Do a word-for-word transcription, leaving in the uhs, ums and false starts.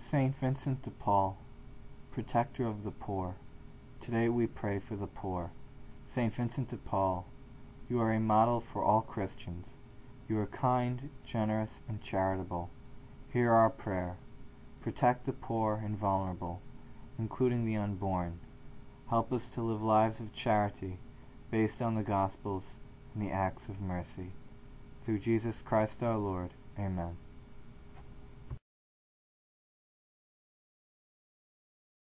Saint Vincent de Paul, protector of the poor, today we pray for the poor. Saint Vincent de Paul, you are a model for all Christians. You are kind, generous, and charitable. Hear our prayer. Protect the poor and vulnerable, including the unborn. Help us to live lives of charity based on the Gospels and the acts of mercy. Through Jesus Christ our Lord. Amen.